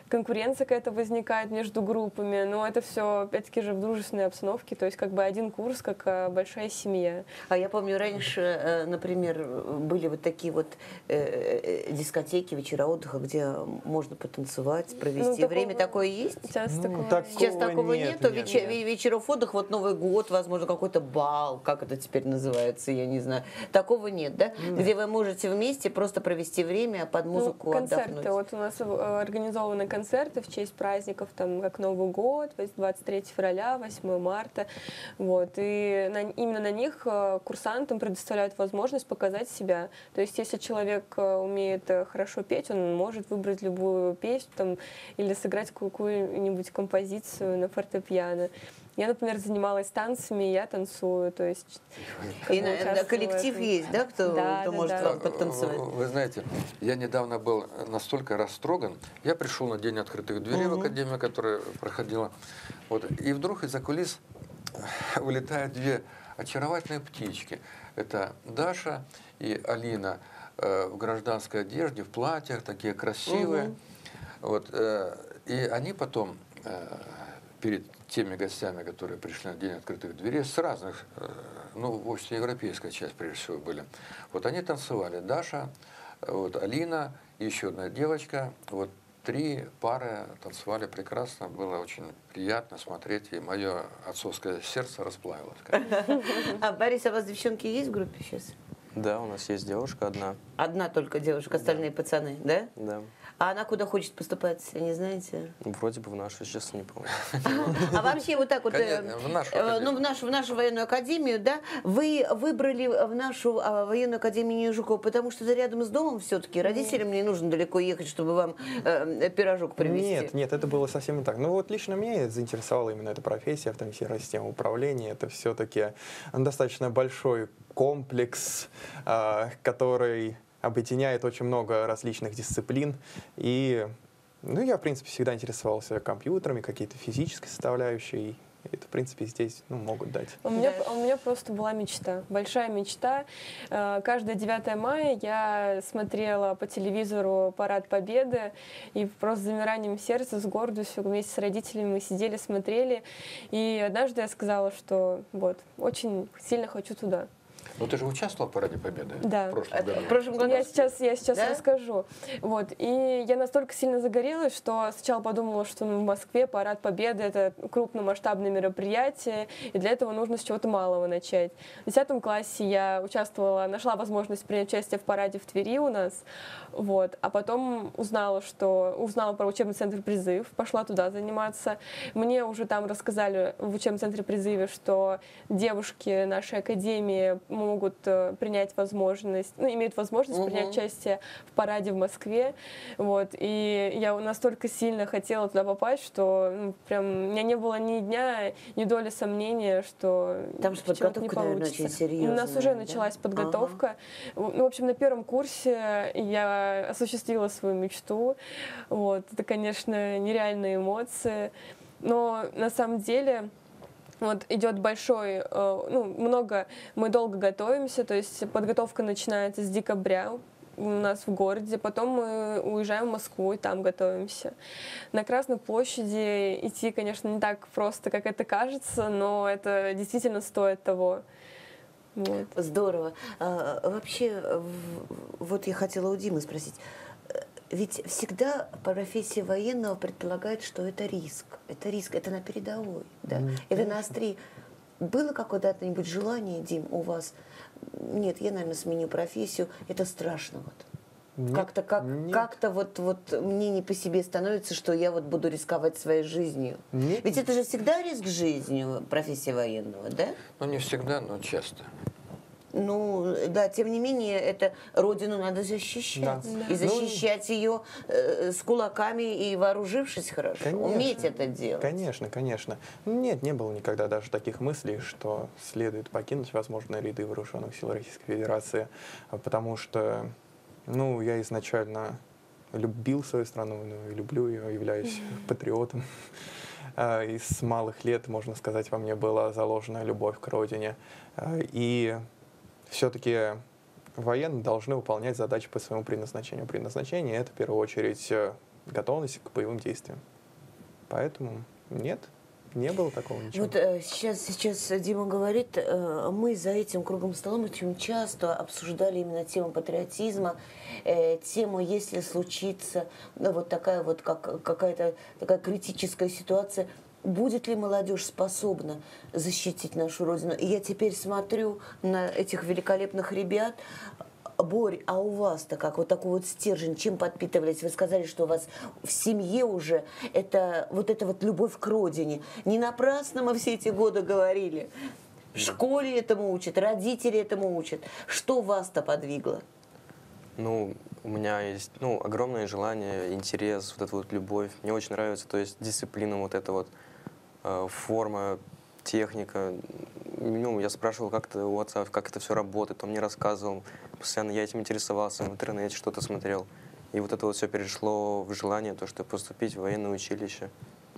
конкуренция какая-то возникает между группами, но это все, опять-таки же, в дружественной обстановке, то есть как бы один курс, как большая семья. А я помню, раньше, например, были вот такие вот дискотеки, вечера отдыха, где можно потанцевать, провести время. Такое есть? Сейчас такого Сейчас такого нету. нет. Вечеров отдыха, вот Новый год, возможно, какой-то бал, как это теперь называется, я не знаю. Такого нет, да? Где вы можете вместе просто провести время под музыку, концерты. отдохнуть. Вот у нас организованы концерты в честь праздников, там, как Новый год, 23 февраля, 8 марта. Вот. И именно на них курсантам предоставляют возможность показать себя. То есть, если человек умеет хорошо петь, он может выбрать любую песню там, или сыграть какую-нибудь композицию на фортепиано. Я, например, занималась танцами, я танцую, то есть... И коллектив есть, да, кто может вам подтанцевать? Вы знаете, я недавно был настолько растроган. Я пришел на день открытых дверей в академию, которая проходила. Вот, и вдруг из-за кулис вылетают две очаровательные птички. Это Даша и Алина в гражданской одежде, в платьях, такие красивые. Вот, и они потом... перед теми гостями, которые пришли на день открытых дверей, с разных, ну, в общем, европейская часть, прежде всего, были. Вот они танцевали. Даша, вот, Алина и еще одна девочка. Вот 3 пары танцевали прекрасно. Было очень приятно смотреть, и мое отцовское сердце расплавилось. А, Борис, а у вас девчонки есть в группе сейчас? Да, у нас есть девушка одна. Одна только девушка, остальные пацаны, да? Да. А она куда хочет поступать, не знаете? Вроде бы в нашу, честно, не помню. А вообще вот так вот, в нашу военную академию, да, вы выбрали в нашу военную академию имени Жукова, потому что это рядом с домом все-таки, родителям не нужно далеко ехать, чтобы вам пирожок привезти. Нет, это было совсем не так. Ну вот лично меня заинтересовала именно эта профессия, автоматизированная система управления. Это все-таки достаточно большой комплекс, который объединяет очень много различных дисциплин. И ну, я, в принципе, всегда интересовался компьютерами, какие-то физической составляющей. Это, в принципе, здесь могут дать. У меня просто была мечта, большая мечта. Каждое 9 мая я смотрела по телевизору Парад Победы, и просто с замиранием сердца, с гордостью вместе с родителями мы сидели, смотрели. И однажды я сказала, что вот, очень сильно хочу туда. Ну ты же участвовала в Параде Победы в прошлом году. Я сейчас расскажу. Вот. И я настолько сильно загорелась, что сначала подумала, что в Москве Парад Победы — это крупномасштабное мероприятие, и для этого нужно с чего-то малого начать. В 10 классе я нашла возможность принять участие в параде в Твери у нас, вот. А потом узнала про учебный центр «Призыв», пошла туда заниматься. Мне уже там рассказали в учебном центре «Призыве», что девушки нашей академии могут принять возможность, имеют возможность принять участие в параде в Москве. Вот. И я настолько сильно хотела туда попасть, что прям у меня не было ни дня, ни доли сомнения, что там же подготовка, наверное, очень серьезная. У нас уже началась подготовка. Ну, в общем, на первом курсе я осуществила свою мечту. Вот. Это, конечно, нереальные эмоции. Но на самом деле... Вот идет мы долго готовимся, то есть подготовка начинается с декабря у нас в городе, потом мы уезжаем в Москву и там готовимся. На Красной площади идти, конечно, не так просто, как это кажется, но это действительно стоит того. Вот. Здорово. Вообще, вот я хотела у Димы спросить. Ведь всегда профессия военного предполагает, что это риск. Это риск, это на передовой, да? Это на острие. Было какое-то желание, Дим, у вас? Нет, я, наверное, сменю профессию. Это страшно вот. Как-то вот мне не по себе становится, что я вот буду рисковать своей жизнью. Нет. Ведь это же всегда риск жизнью, профессия военного, да? Ну, не всегда, но часто. Ну, да, тем не менее, это родину надо защищать. Да. И защищать ее с кулаками и вооружившись хорошо. Конечно. Уметь это делать. Конечно. Нет, не было никогда даже таких мыслей, что следует покинуть, возможно, ряды вооруженных сил Российской Федерации, потому что, я изначально любил свою страну, и люблю ее, являюсь патриотом. И с малых лет, можно сказать, во мне была заложена любовь к родине. И все-таки военные должны выполнять задачи по своему предназначению. Предназначение — это, в первую очередь, готовность к боевым действиям. Поэтому нет, не было такого ничего. Вот сейчас Дима говорит, мы за этим круглым столом очень часто обсуждали именно тему патриотизма, тему, если случится вот такая вот какая-то такая критическая ситуация, будет ли молодежь способна защитить нашу Родину? И я теперь смотрю на этих великолепных ребят. Борь, а у вас-то как? Вот такой вот стержень, чем подпитывались? Вы сказали, что у вас в семье уже эта вот любовь к родине. Не напрасно мы все эти годы говорили. В школе этому учат, родители этому учат. Что вас-то подвигло? Ну, у меня есть, огромное желание, интерес, вот эта вот любовь. Мне очень нравится, то есть дисциплина, вот эта вот форма, техника. Я спрашивал как-то у отца, как это все работает, он мне рассказывал. Постоянно я этим интересовался, в интернете что-то смотрел. И вот это вот все перешло в желание, то, что поступить в военное училище.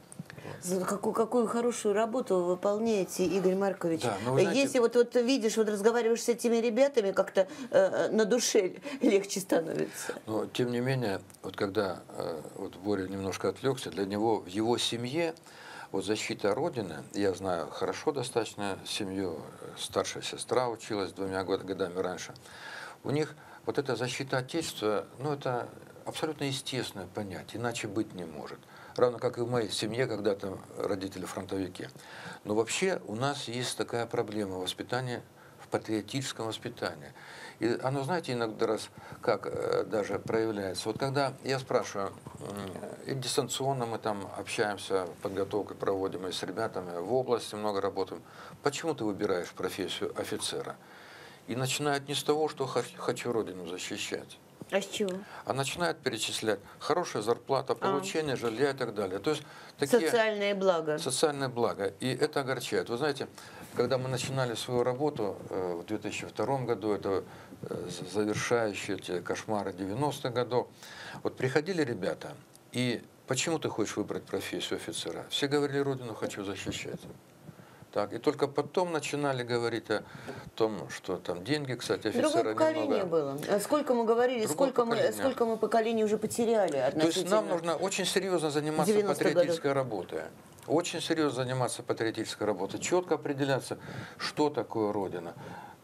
Какую хорошую работу вы выполняете, Игорь Маркович. Да, знаете, если вот видишь, разговариваешь с этими ребятами, как-то на душе легче становится. Но, тем не менее, вот когда Боря немножко отвлекся, для него в его семье вот защита Родины, я знаю хорошо достаточно семью, старшая сестра училась 2 годами раньше, у них вот эта защита Отечества, это абсолютно естественное понятие, иначе быть не может. Равно как и в моей семье, когда-то родители фронтовики. Но вообще у нас есть такая проблема воспитания, в патриотическом воспитании. И оно, знаете, иногда раз как даже проявляется. Вот когда я спрашиваю, и дистанционно мы там общаемся, подготовку проводим и с ребятами, в области много работаем, почему ты выбираешь профессию офицера? И начинают не с того, что хочу Родину защищать. А с чего? А начинают перечислять хорошая зарплата, получение жилья и так далее. То есть такие социальные блага. Социальные блага. И это огорчает. Вы знаете, когда мы начинали свою работу в 2002 году, это завершающие эти кошмары 90-х годов, вот приходили ребята, и почему ты хочешь выбрать профессию офицера? Все говорили, Родину хочу защищать. Так, и только потом начинали говорить о том, что там деньги, кстати, офицера Другое поколение было. Сколько мы говорили, сколько мы поколений уже потеряли относительно. То есть нам нужно очень серьезно заниматься патриотической работой. Очень серьезно заниматься патриотической работой. Четко определяться, что такое Родина.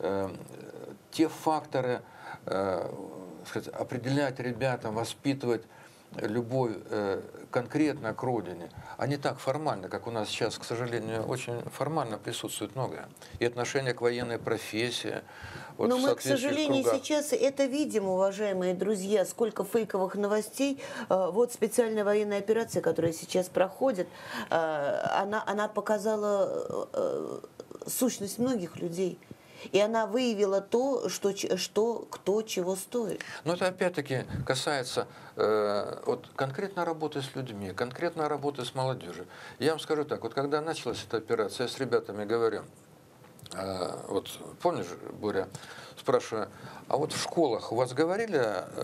Те факторы, определять ребятам, воспитывать любовь конкретно к Родине, а не так формально, как у нас сейчас, к сожалению, очень формально присутствует многое. И отношение к военной профессии. Вот но мы, к сожалению, кругах. сейчас это видим, уважаемые друзья, сколько фейковых новостей. Вот специальная военная операция, которая сейчас проходит, она показала сущность многих людей. И она выявила то, кто чего стоит. Но это опять-таки касается конкретно работы с людьми, конкретно работы с молодежью. Я вам скажу так, вот когда началась эта операция, я с ребятами говорю, вот помнишь, Боря, спрашиваю, а вот в школах у вас говорили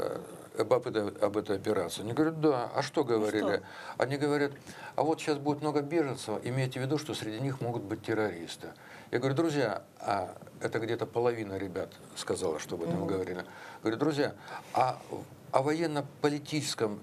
об этой операции? Они говорят, да. А что говорили? Они говорят, а вот сейчас будет много беженцев, имейте в виду, что среди них могут быть террористы. Я говорю, друзья, это где-то половина ребят сказала, что об этом говорили. Говорю, друзья, о военно-политическом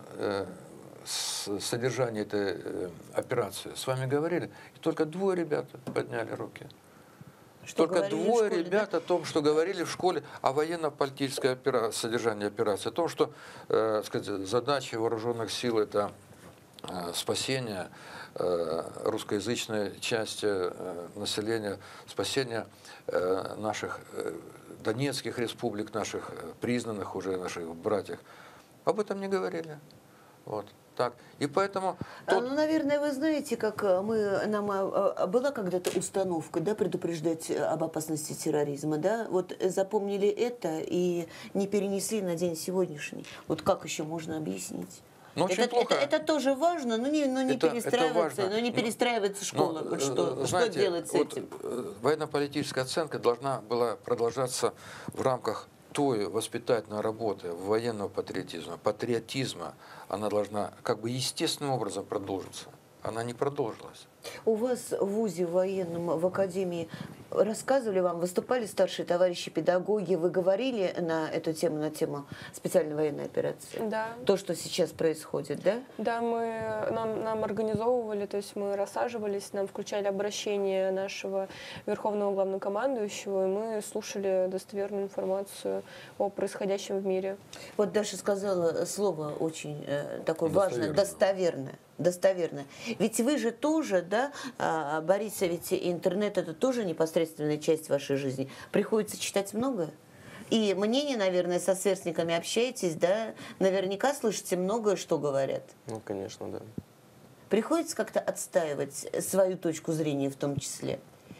содержании этой операции с вами говорили? И только 2 ребята подняли руки. Что только 2 ребят, да? О том, что говорили в школе о военно-политическом содержании операции, о том, что задача вооруженных сил – это спасение русскоязычной части населения, спасение наших донецких республик, наших признанных уже наших братьев. Об этом не говорили. Вот. Так. И поэтому... наверное, вы знаете, как нам была когда-то установка, да, предупреждать об опасности терроризма, да? Вот запомнили это и не перенесли на день сегодняшний. Вот как еще можно объяснить? Это тоже важно, но не перестраивается школа. Что делать с этим? Военно-политическая оценка должна была продолжаться в рамках той воспитательной работы военного патриотизма. Она должна естественным образом продолжиться. Она не продолжилась. У вас в ВУЗе военном, в академии рассказывали вам, выступали старшие товарищи педагоги, вы говорили на эту тему, на тему специальной военной операции? Да. То, что сейчас происходит, да? Да, нам организовывали, то есть мы рассаживались, нам включали обращение нашего верховного главнокомандующего, и мы слушали достоверную информацию о происходящем в мире. Вот Даша сказала слово очень такое важное, достоверное. Достоверно. Ведь вы же тоже, да, Борис, ведь интернет это тоже непосредственная часть вашей жизни. Приходится читать многое. И мнение, наверное, со сверстниками общаетесь, да, наверняка слышите многое, что говорят. Ну, конечно, да. Приходится как-то отстаивать свою точку зрения в том числе.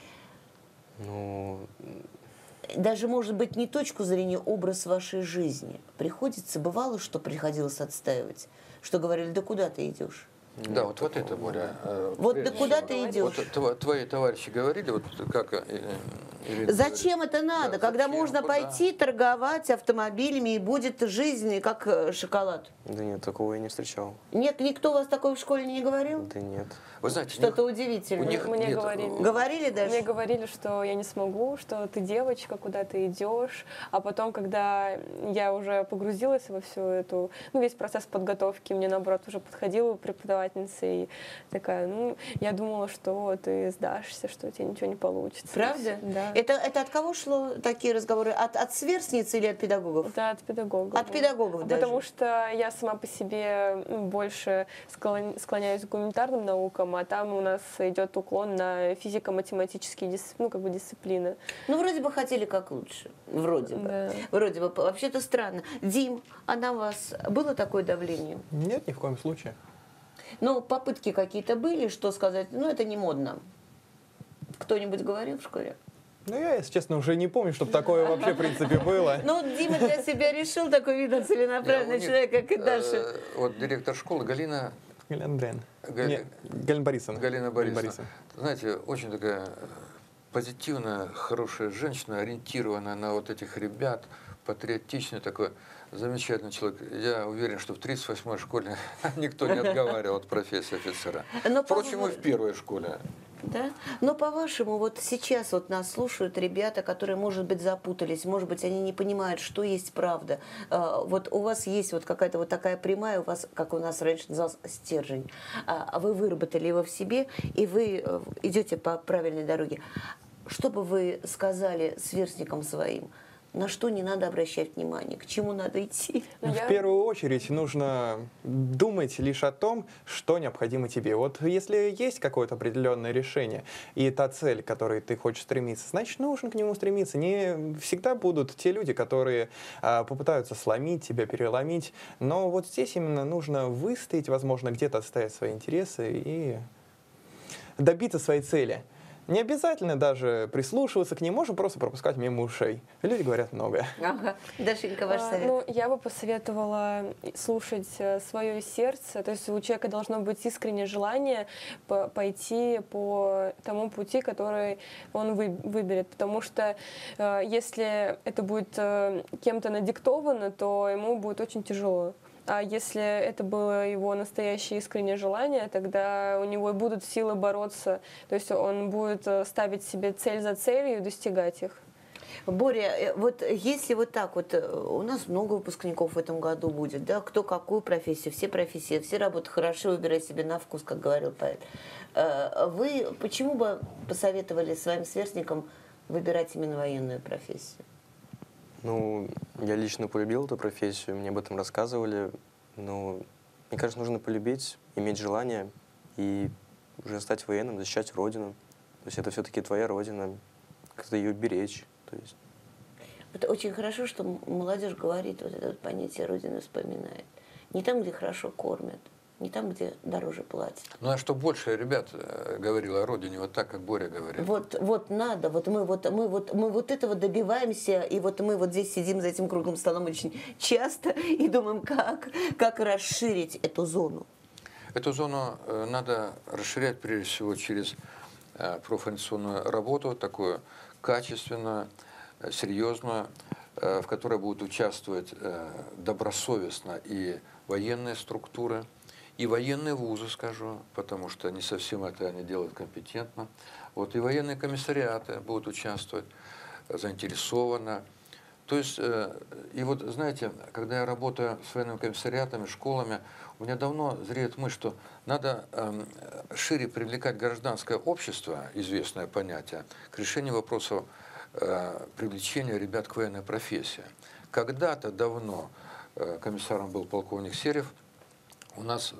Ну, Даже, может быть, не точку зрения, образ вашей жизни. Приходится, бывало, что приходилось отстаивать, что говорили, да куда ты идешь? Да, вот это, Боря. Вот прежде да куда всего, ты идешь? Вот твои товарищи говорили, вот как Ирина Зачем говорит. это надо, Да, когда зачем, можно куда? пойти торговать автомобилями и будет жизнь как шоколад? да нет, такого я не встречал. Нет, никто у вас такое в школе не говорил? Да нет. Вы знаете, Что-то у них- удивительное. у них Мне нет, говорили. Говорили даже? Мне говорили, что я не смогу, что ты девочка, куда ты идешь. А потом, когда я уже погрузилась во всю эту, весь процесс подготовки, мне наоборот уже подходила преподавательница и такая, я думала, что ты сдашься, что у тебя ничего не получится. Правда? Да. Это от кого шло такие разговоры? От сверстниц или от педагогов? Да, от педагогов. От педагогов даже? Потому что я сама по себе больше склоняюсь к гуманитарным наукам, а там у нас идет уклон на физико-математические дисциплины. Ну, вроде бы хотели как лучше. Вроде бы. Да. Вроде бы. Вообще-то странно. Дим, а на вас было такое давление? Нет, ни в коем случае. Ну, попытки какие-то были, что сказать, это не модно. Кто-нибудь говорил в школе? Ну, я, если честно, уже не помню, чтобы такое вообще, в принципе, было. Ну, Дима для себя решил такой, видно, целенаправленный у них, человек, как и Даша. Вот директор школы Галина Галина Борисовна. Галина Борисовна. Знаете, очень такая позитивная, хорошая женщина, ориентированная на вот этих ребят, патриотичный такой, замечательный человек. Я уверен, что в 38-й школе никто не отговаривал от профессии офицера. Но Впрочем, и в первой школе. Да? Но по-вашему, вот сейчас вот нас слушают ребята, которые, может быть, запутались, может быть, они не понимают, что есть правда. Вот у вас есть вот какая-то вот такая прямая, у вас, как у нас раньше называлось, стержень. А вы выработали его в себе, и вы идете по правильной дороге. Что бы вы сказали сверстникам своим? На что не надо обращать внимание, к чему надо идти? В первую очередь нужно думать лишь о том, что необходимо тебе. Вот если есть какое-то определенное решение и та цель, к которой ты хочешь стремиться, значит, нужно к нему стремиться. Не всегда будут те люди, которые попытаются сломить тебя, переломить. Но вот здесь именно нужно выстоять, возможно, где-то отстоять свои интересы и добиться своей цели. Не обязательно даже прислушиваться к ним, можно просто пропускать мимо ушей. Люди говорят многое. Ага. Дашенька, ваш совет? Я бы посоветовала слушать свое сердце. То есть у человека должно быть искреннее желание пойти по тому пути, который он выберет. Потому что если это будет кем-то надиктовано, то ему будет очень тяжело. А если это было его настоящее искреннее желание, тогда у него будут силы бороться. То есть он будет ставить себе цель за целью и достигать их. Боря, вот если вот так вот, у нас много выпускников в этом году будет, да, кто какую профессию, все профессии, все работы хорошо, выбирай себе на вкус, как говорил поэт. Вы почему бы посоветовали своим сверстникам выбирать именно военную профессию? Ну, я лично полюбил эту профессию, мне об этом рассказывали. Но мне кажется, нужно полюбить, иметь желание и уже стать военным, защищать Родину. То есть это все-таки твоя Родина, как-то ее беречь. То есть. Это очень хорошо, что молодежь говорит, вот это вот понятие Родины вспоминает. Не там, где хорошо кормят, не там, где дороже платят. Ну а что больше ребят говорило о родине, вот так, как Боря говорит. Вот надо, мы этого добиваемся, и вот мы вот здесь сидим за этим круглым столом очень часто и думаем, как расширить эту зону. Эту зону надо расширять прежде всего через профориентационную работу, такую качественную, серьезную, в которой будут участвовать добросовестно и военные структуры, и военные вузы, скажу, потому что не совсем это они делают компетентно. Вот и военные комиссариаты будут участвовать заинтересованно. То есть, и вот, знаете, когда я работаю с военными комиссариатами, школами, у меня давно зреет мысль, что надо шире привлекать гражданское общество, известное понятие, к решению вопросов привлечения ребят к военной профессии. Когда-то давно комиссаром был полковник Серев, у нас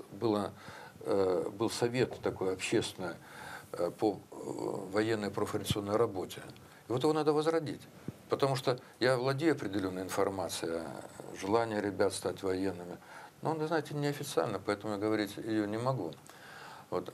был совет такой общественный по военной профориентационной работе. И вот его надо возродить. Потому что я владею определенной информацией о желании ребят стать военными. Но, знаете, неофициально, поэтому я говорить ее не могу. Вот.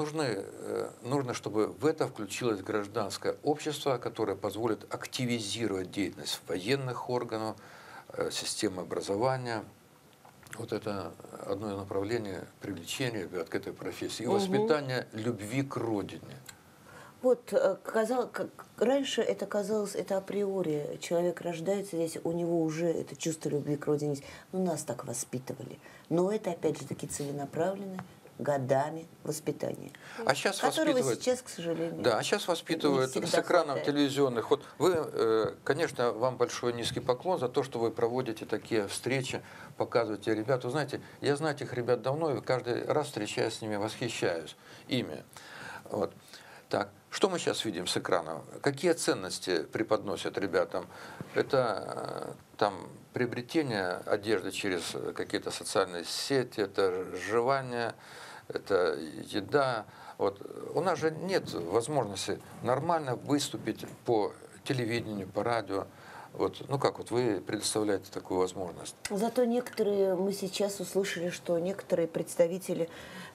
Нужно, чтобы в это включилось гражданское общество, которое позволит активизировать деятельность военных органов, системы образования. Вот это одно из направлений привлечения ребят к этой профессии. И воспитания любви к родине. Вот, раньше это казалось, это априори. Человек рождается здесь, у него уже это чувство любви к родине есть. Ну, нас так воспитывали. Но это, опять же, таки целенаправленное, годами воспитание. А сейчас которого воспитывают, сейчас, к сожалению, да, а сейчас воспитывают с экранов телевизионных. Вот вы, конечно, вам большой низкий поклон за то, что вы проводите такие встречи, показываете ребят. Вы знаете, я знаю этих ребят давно, и каждый раз, встречаясь с ними, восхищаюсь ими. Вот. Так, что мы сейчас видим с экранов? Какие ценности преподносят ребятам? Это там приобретение одежды через какие-то социальные сети, это жевание, это еда. Вот. У нас же нет возможности нормально выступить по телевидению, по радио. Вот, ну как вот вы предоставляете такую возможность? Зато некоторые, мы сейчас услышали, что некоторые представители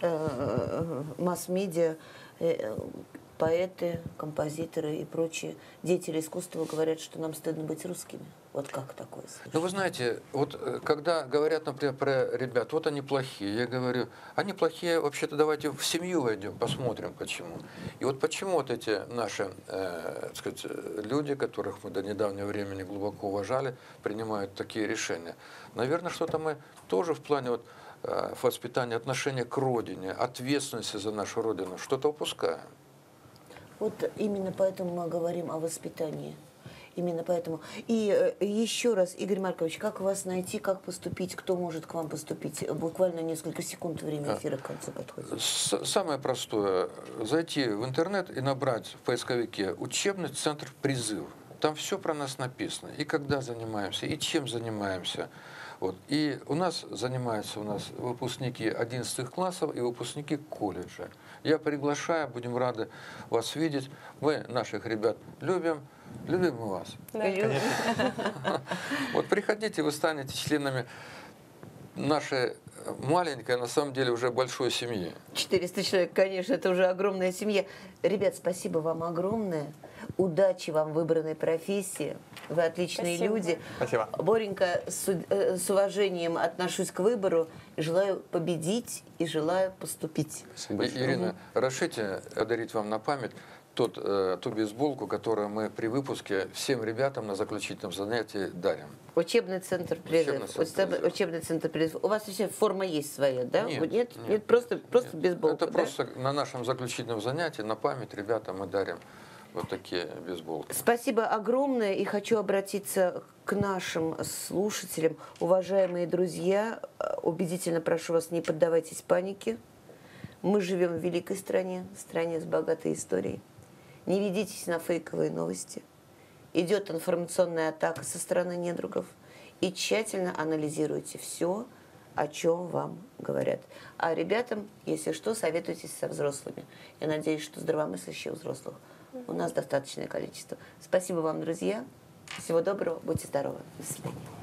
масс-медиа, поэты, композиторы и прочие деятели искусства говорят, что нам стыдно быть русскими. Вот как такое слышать? Ну, вы знаете, вот когда говорят, например, про ребят, вот они плохие, я говорю, они плохие, вообще-то давайте в семью войдем, посмотрим, почему. И вот почему вот эти наши, так сказать, люди, которых мы до недавнего времени глубоко уважали, принимают такие решения. Наверное, что-то мы тоже в плане вот воспитания отношения к родине, ответственности за нашу родину, что-то упускаем. Вот именно поэтому мы говорим о воспитании. Именно поэтому. И еще раз, Игорь Маркович, как вас найти, как поступить, кто может к вам поступить? Буквально несколько секунд, время эфира к концу подходит. Самое простое, зайти в интернет и набрать в поисковике «Учебный центр призыв». Там все про нас написано. И когда занимаемся, и чем занимаемся. Вот. И у нас занимаются выпускники 11 классов и выпускники колледжа. Я приглашаю, будем рады вас видеть. Мы наших ребят любим. Любим мы вас. Да. Вот приходите, вы станете членами нашей маленькой, на самом деле, уже большой семьи. 400 человек, конечно, это уже огромная семья. Ребят, спасибо вам огромное. Удачи вам в выбранной профессии. Вы отличные Спасибо. люди. Спасибо. Боренька, с уважением отношусь к выбору. Желаю победить и желаю поступить. Спасибо большое. Ирина, разрешите одарить вам на память ту бейсболку, которую мы при выпуске всем ребятам на заключительном занятии дарим. Учебный центр призыв. Учебный центр призыв. У вас вообще форма есть своя, да? Нет, просто бейсболка. Это просто на нашем заключительном занятии на память ребятам мы дарим вот такие бейсболки. Спасибо огромное. И хочу обратиться к нашим слушателям. Уважаемые друзья, убедительно прошу вас, не поддавайтесь панике. Мы живем в великой стране, стране с богатой историей. Не ведитесь на фейковые новости. Идет информационная атака со стороны недругов. И тщательно анализируйте все, о чем вам говорят. А ребятам, если что, советуйтесь со взрослыми. Я надеюсь, что здравомыслящих взрослых у нас достаточное количество. Спасибо вам, друзья. Всего доброго. Будьте здоровы. До свидания.